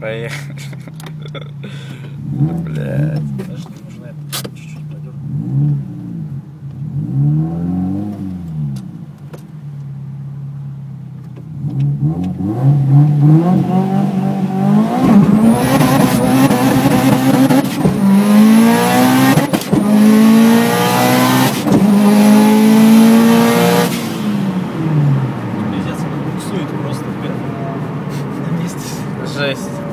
Поехали. Блядь. Подожди, нужно это чуть-чуть подергать. Пиздец, она буксует просто вверх. На месте. Жесть.